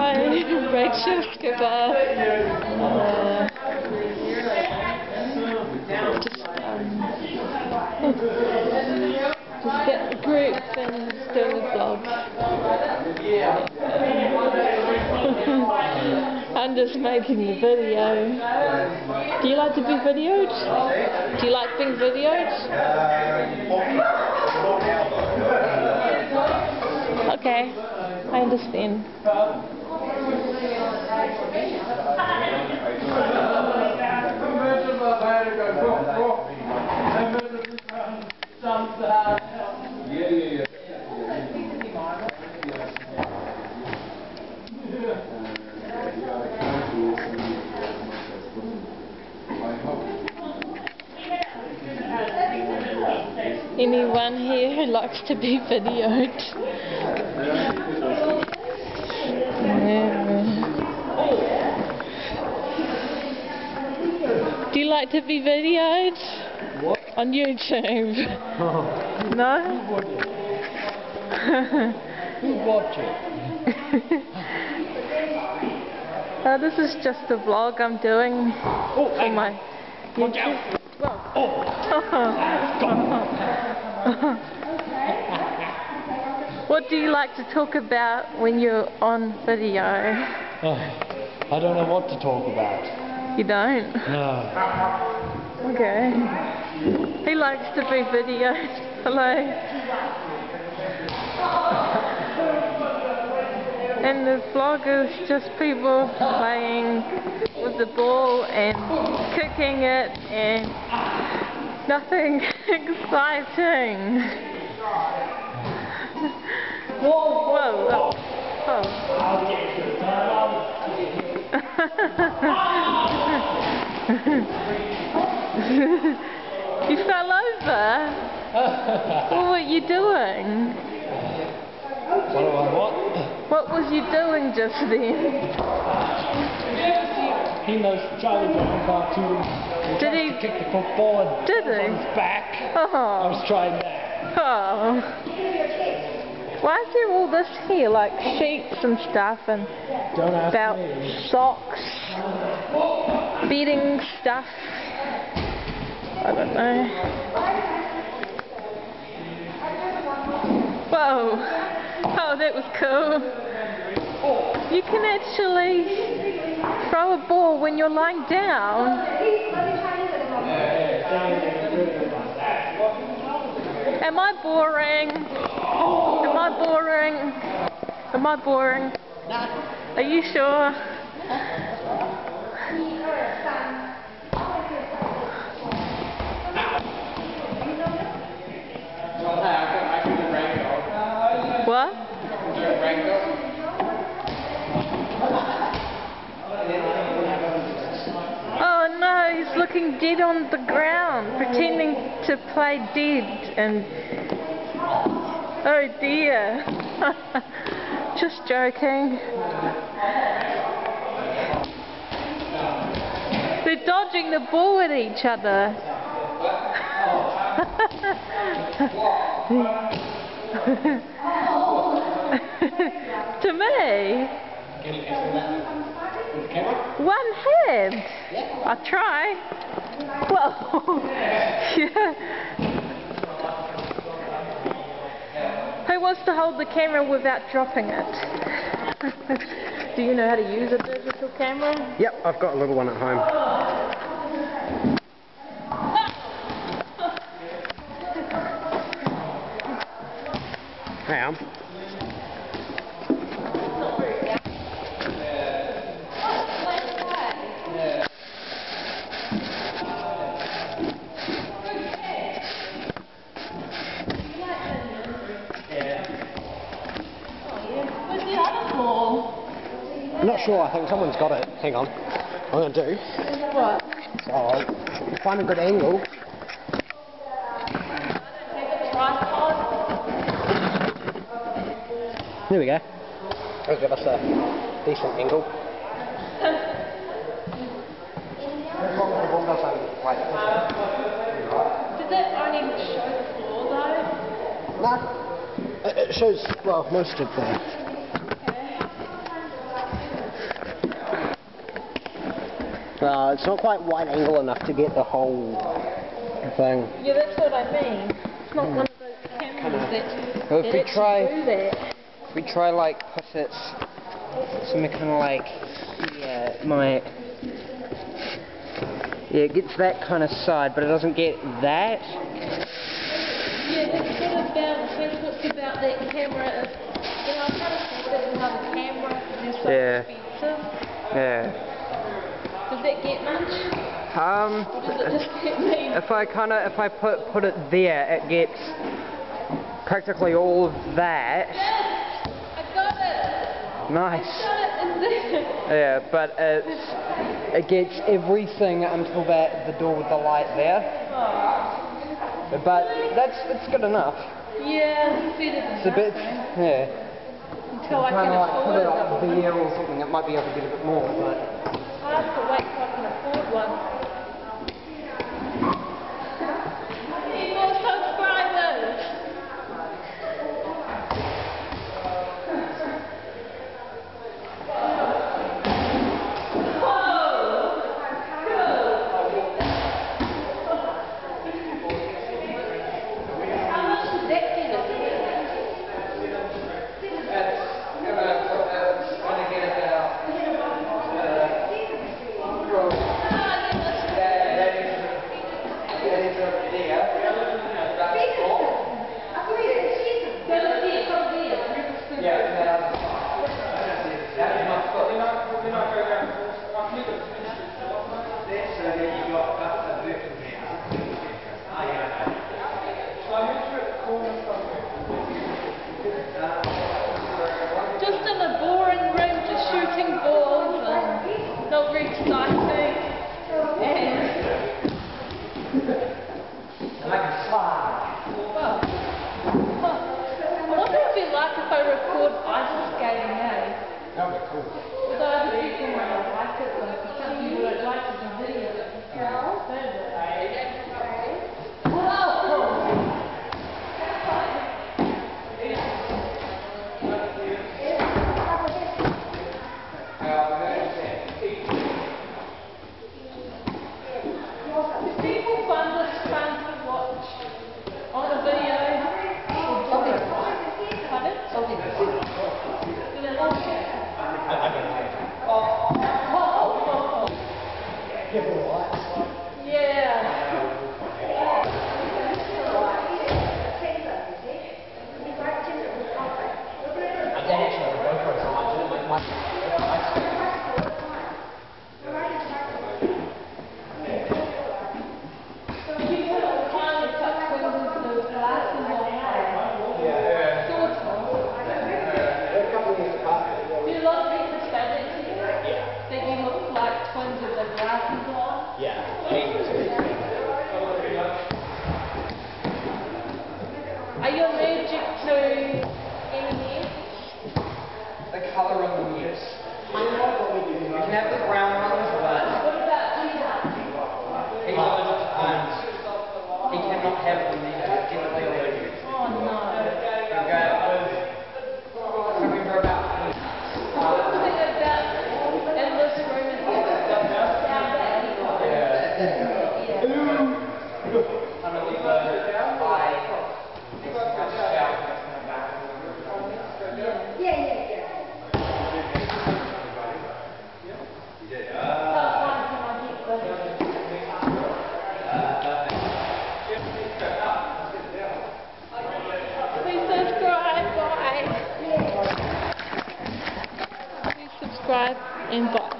Hi, Rachel Skipper. Just get the group and just doing a vlog. I'm just making the video. Do you like to be videoed? Do you like being videoed? Okay, I understand. Anyone here who likes to be videoed? Do you like to be videoed? What? On YouTube? No? Who's watching? This is just a vlog I'm doing for my YouTube. What do you like to talk about when you're on video? I don't know what to talk about. You don't? No. Okay. He likes to be videoed. Hello. And the vlog is just people playing with the ball and kicking it and nothing exciting. Whoa! Whoa! You fell over? What were you doing? What was you doing just then? He knows Charlie Brown cartoon. Did he kick the football and did he? on his back? Oh. I was trying that. Oh. Why is there all this here, like sheets and stuff and belts, socks, bedding stuff? I don't know. Whoa. Oh, that was cool. You can actually throw a ball when you're lying down. Am I boring? Am I boring? Am I boring? Are you sure? What? Oh no, he's looking dead on the ground, pretending to play dead and... Oh dear. Just joking. They're dodging the ball at each other. To me? One hand. I'll try. Whoa. Yeah. Who wants to hold the camera without dropping it? Do you know how to use a digital camera? Yep, I've got a little one at home. Hey, I'm not sure, I think someone's got it. Hang on. What I'm going to do... What? So I'll find a good angle. There we go. That'll give us a decent angle. As long as the ball doesn't like... Did that only show the floor though? No. It shows, well, most of the... Okay. It's not quite wide angle enough to get the whole thing. Yeah, that's what I mean. It's not one of those cameras that, Well, if we try, do that. if we try like put it something kind of like, yeah, it gets that kind of side, but it doesn't get that. Yeah, that's what about, that's what's about that camera. You know, I kind of thought that another camera, they're so expensive. Yeah. Does that get much? Or does it just get me? If I put it there, it gets practically all of that. Yes! I got it! Nice. I got it in there. Yeah, but it gets everything until the door with the light there. Oh. But it's good enough. Yeah, it's better than It's a bit, nothing. yeah. Until I can Kind of like put afford it up one. there or something, it might be able to get a bit more, but... I have to wait till I can afford one. Need more subscribers! How much does that get us? Just in a boring room, just shooting balls and not very exciting. And I can fly. well, I wonder what it'd be like if I record ice skating, eh? That would be cool. Although other people might not like it, though, because some people don't like to do videos. People find this fun to watch on a video. Pardon? Do they watch it? Yeah. Are you allergic to any? The colour of them, yes. You can have the brown ones, but What about he cannot have them either. He's definitely allergic. oh no. Coming for about... One thing about in this room is how bad he got. Please subscribe, bye. Please subscribe and bye.